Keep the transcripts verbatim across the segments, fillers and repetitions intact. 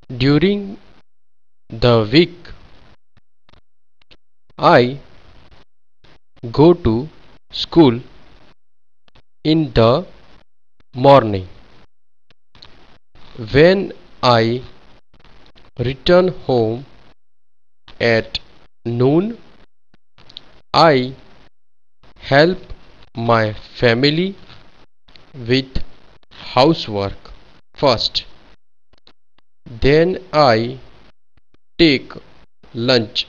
During the week, I go to school in the morning. When I return home at noon, I help my family with housework first. Then I take lunch.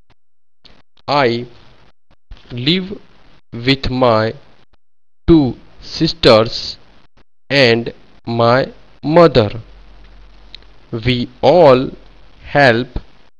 I live with my two sisters and my mother. We all help.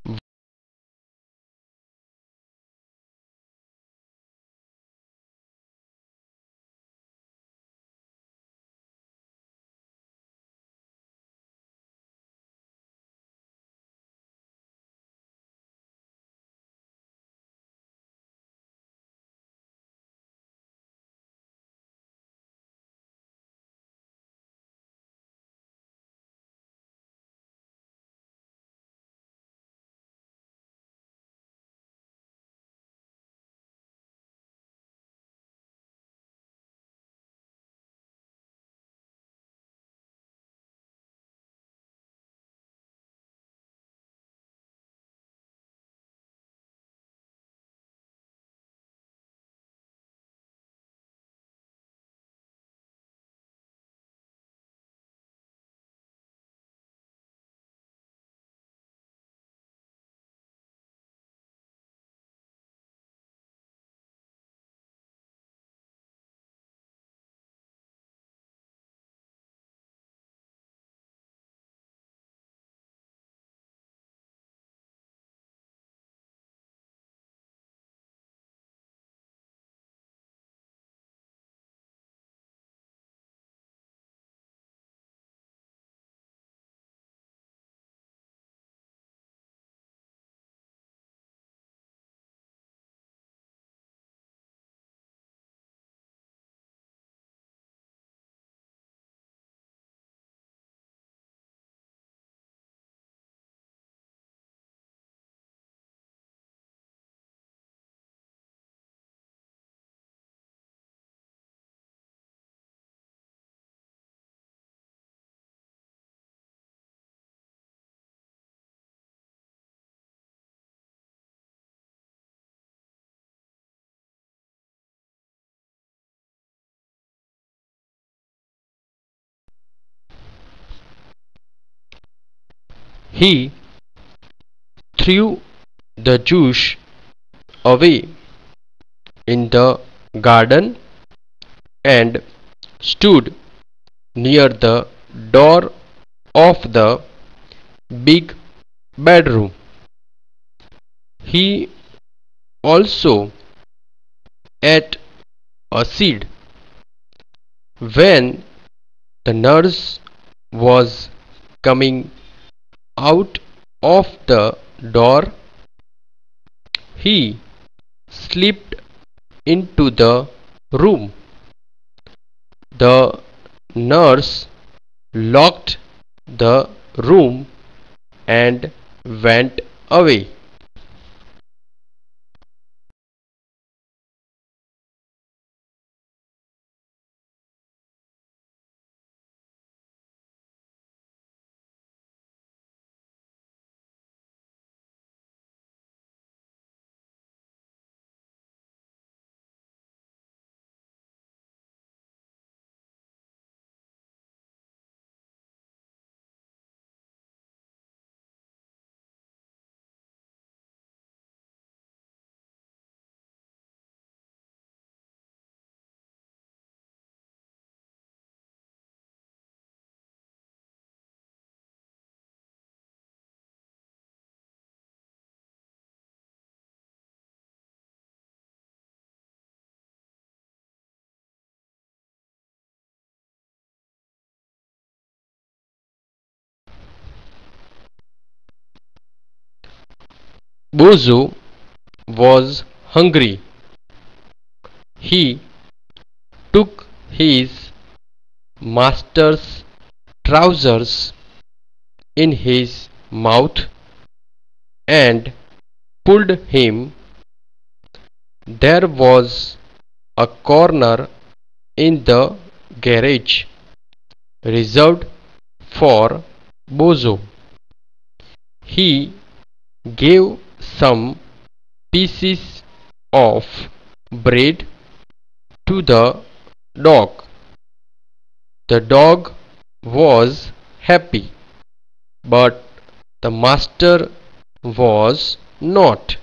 He threw the juice away in the garden and stood near the door of the big bedroom. He also ate a seed. When the nurse was coming out of the door, he slipped into the room. The nurse locked the room and went away. Bozo was hungry. He took his master's trousers in his mouth and pulled him. There was a corner in the garage reserved for Bozo. He gave some pieces of bread to the dog. The dog was happy, but the master was not.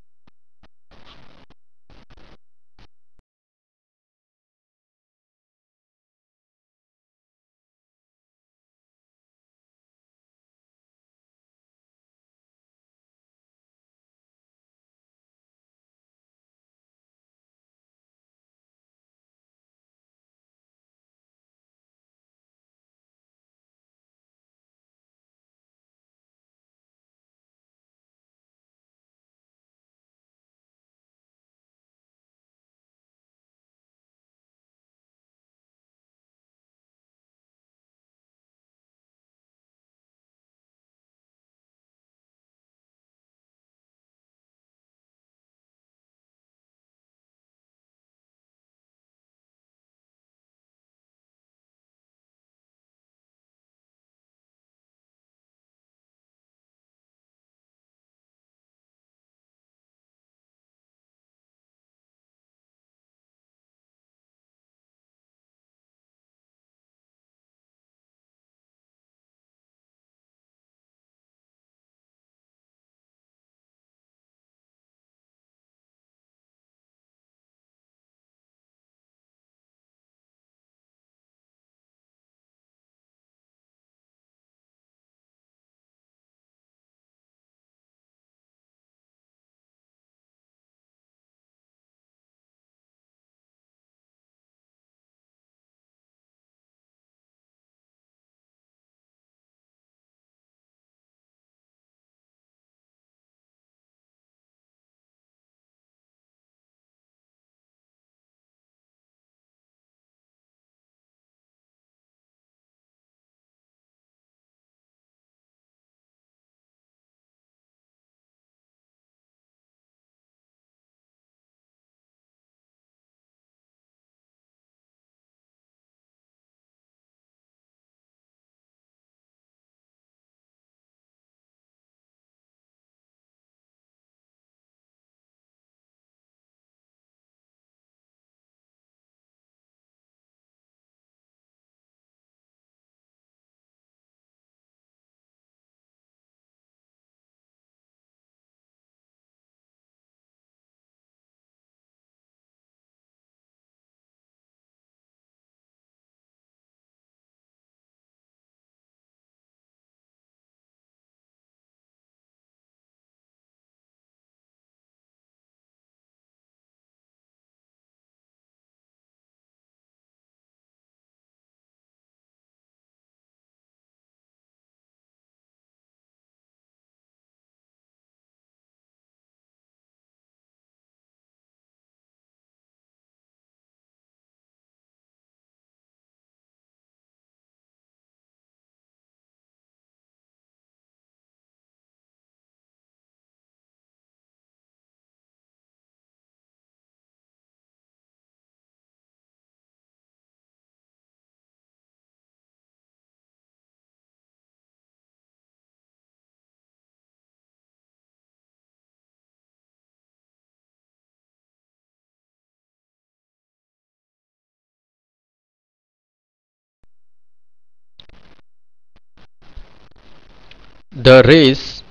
The race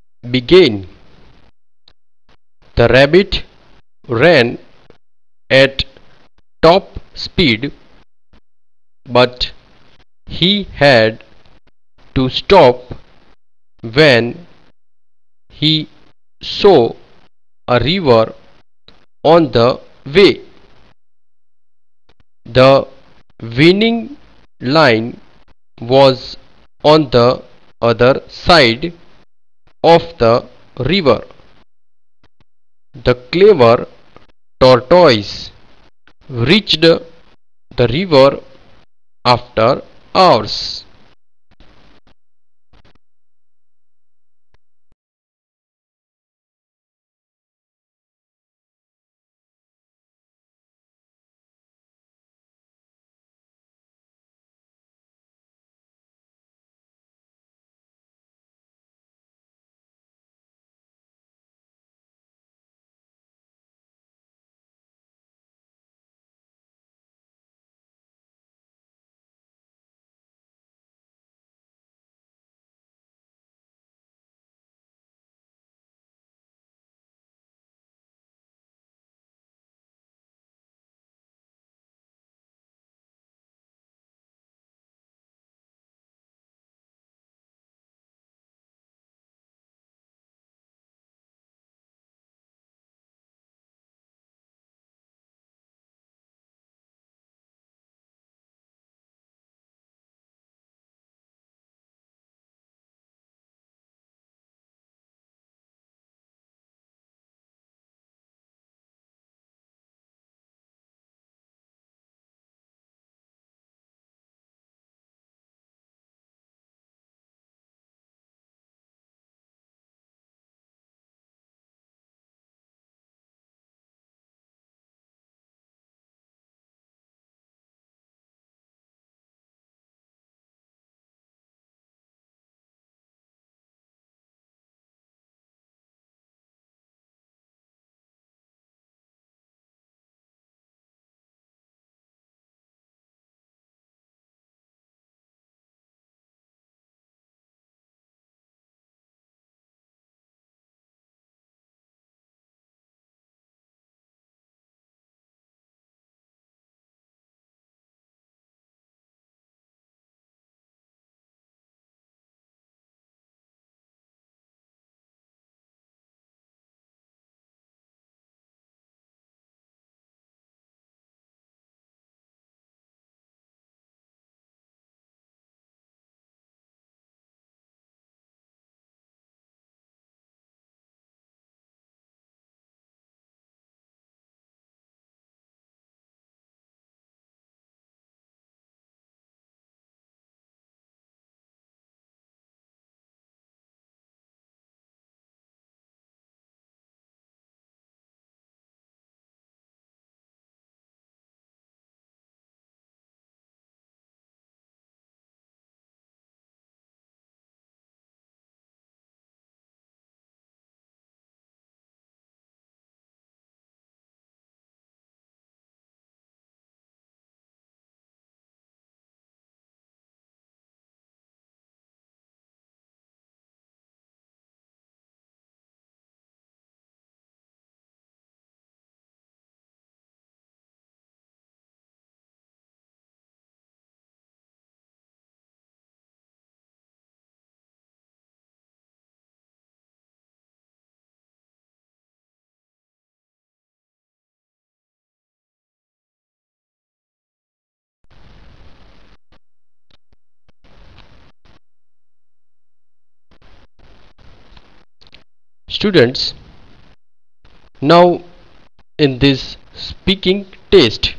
began. The rabbit ran at top speed, but he had to stop when he saw a river on the way. The winning line was on the other side of the river. The clever tortoise reached the river after hours. Students, now in this speaking test,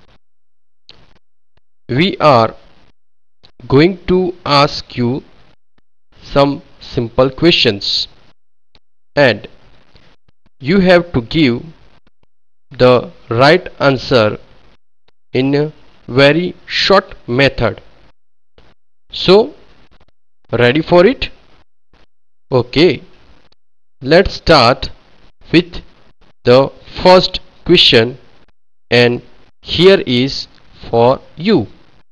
we are going to ask you some simple questions and you have to give the right answer in a very short method. So, ready for it? Okay, let's start with the first question, and here is for you.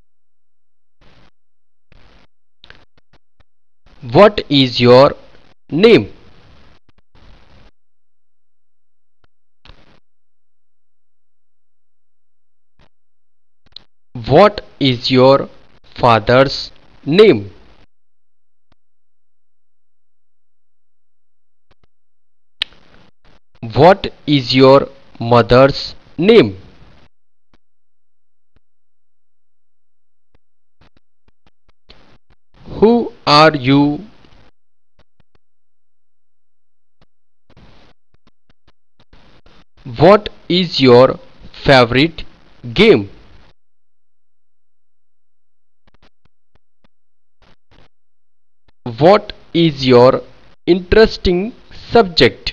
What is your name? What is your father's name? What is your mother's name? Who are you? What is your favorite game? What is your interesting subject?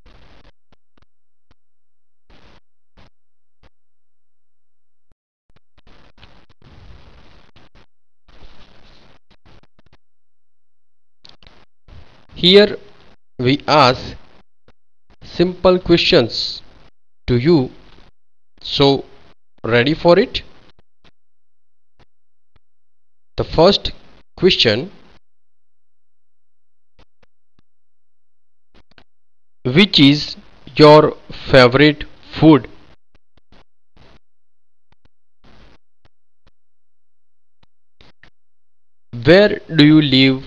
Here we ask simple questions to you. So, ready for it? The first question: which is your favorite food? Where do you live?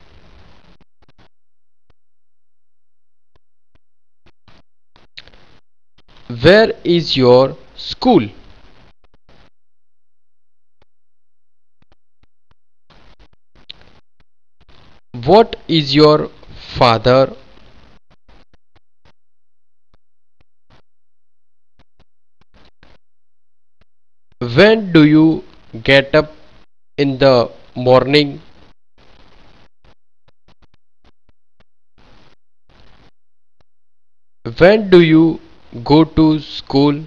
Where is your school? What is your father? When do you get up in the morning? When do you go to school?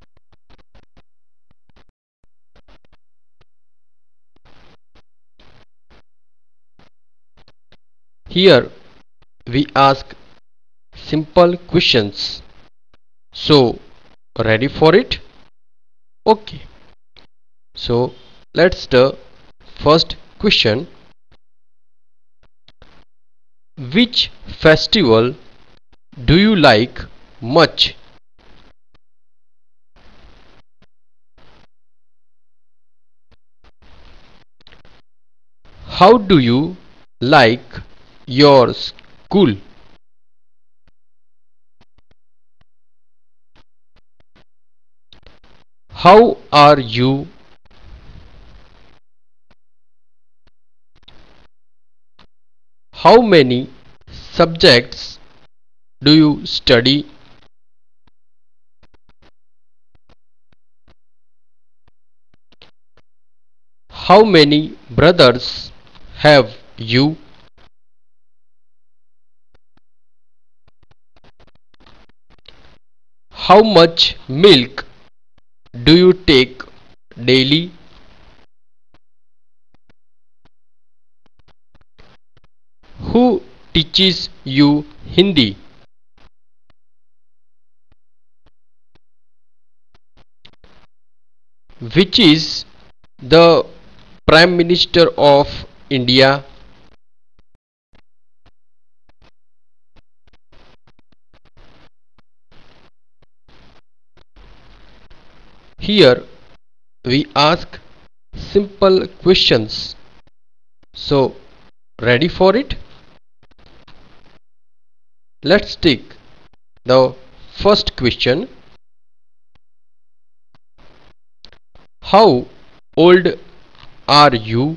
Here we ask simple questions. So, ready for it? Okay. So, let's the first question. Which festival do you like much? How do you like your school? How are you? How many subjects do you study? How many brothers have you? How much milk do you take daily? Who teaches you Hindi? Which is the Prime Minister of India? Here we ask simple questions. So, ready for it? Let's take the first question. How old are you?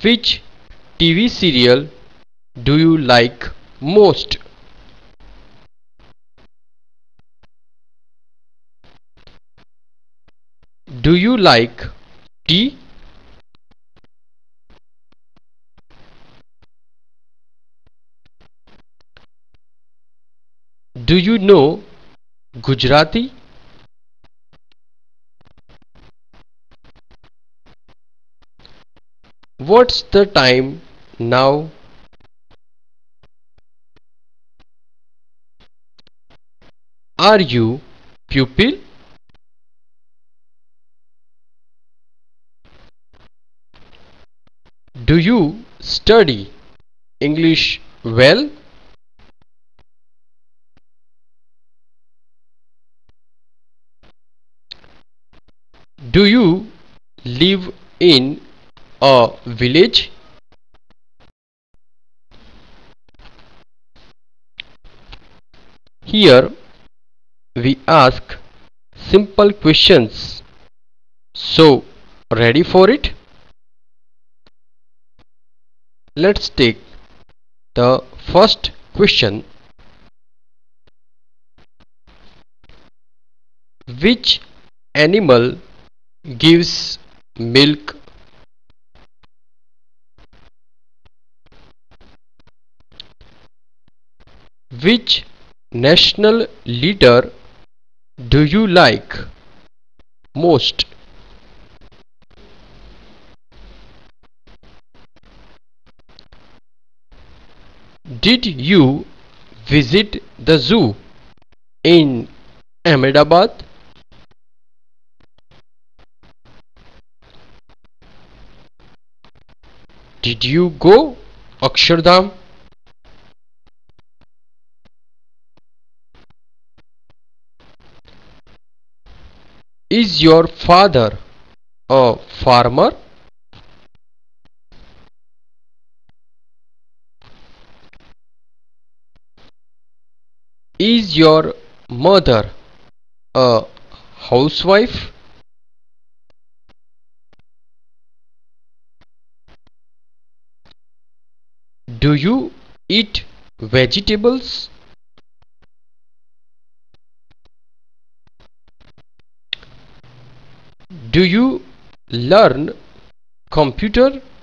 Which T V serial do you like most? Do you like tea? Do you know Gujarati? What's the time now? Are you pupil? Do you study English well? Do you live in a village? Here we ask simple questions. So, ready for it? Let's take the first question. Which animal gives milk? Which national leader do you like most? Did you visit the zoo in Ahmedabad? Did you go Akshardham? Is your father a farmer? Is your mother a housewife? Do you eat vegetables? Do you learn computer?